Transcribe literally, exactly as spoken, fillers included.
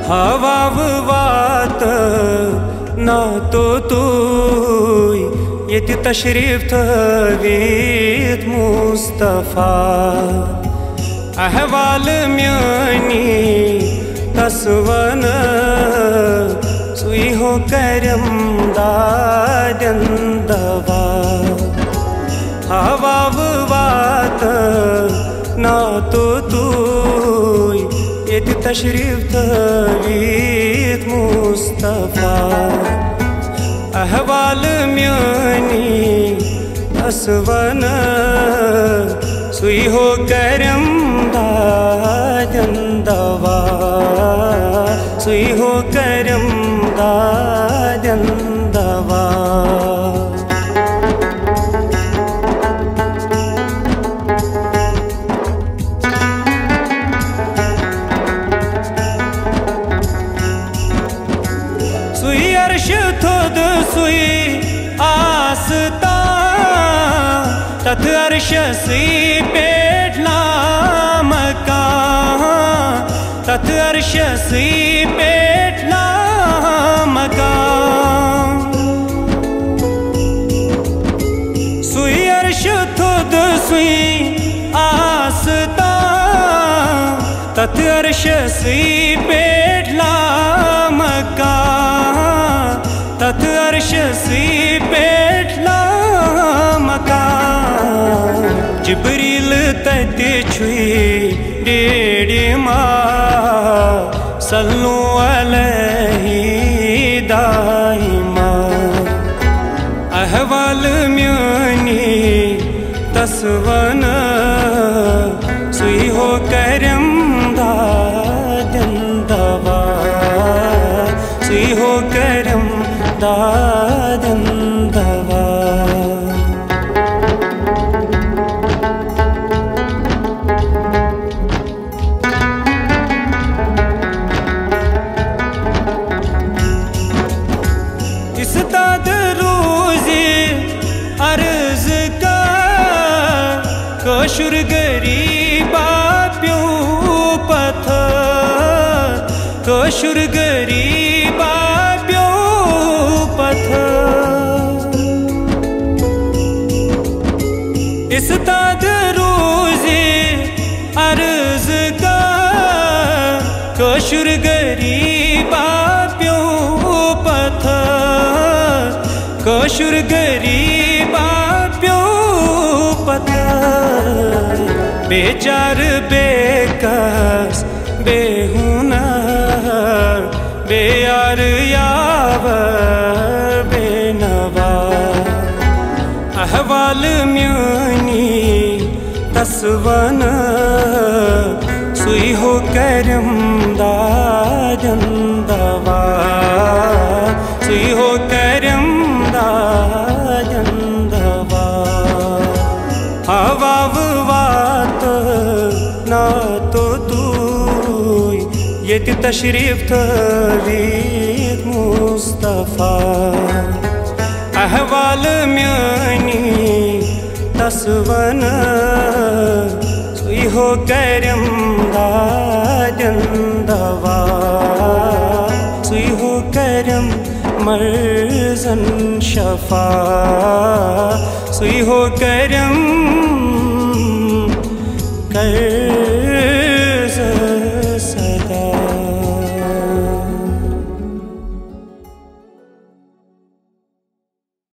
हवाव वात ना तो तूय येति तशरीफ थवीत मुस्तफा अहवाल म्यानी तस्वन सुई हो करम दादंदवा हवाव वात ना तो तूय येति तशरीफ थवीत मुस्तफा अहवाल म्यानी तस्वन सुई हो करम दादंदवा सुई हो करम दादंदवा सुई अर्श थोद सुई आस्ता तथ अर्श सुई पेटला मका तथ अर्श सुई पेटला मका सुई अर्श थोद सुई आस्ता तथ अर्श सुई पेटला मका तथ अर्श सुई पेटला मका जिब्रील तति छुई डेडी मा सल्लु अलैहि दाइमा अहवाल म्यानी तस्वन सुई हो करम दादंदवा सुई हो करम दादंदवा इस दाद रोज़े अर्ज का कशुर गरीबा प्यो पथ कशुर गरीबा प्यो पथ इस दाद रोज़े अर्ज का कशुर गरीबा प्यो पथ कशुर गरीबा प्यो पथ बेचार बेकस बेहुनर बेयार यावर बेनवा अहवाल म्यानी तस्वन सुई हो करम दादंदवा सुई हो करम दादंदवा हवाव वात ना तो तूय येति तशरीफ थवीत मुस्तफा अहवाल म्यानी तस्वन सुई हो करम दादंदवा सुई हो करम मर्ज़न शफा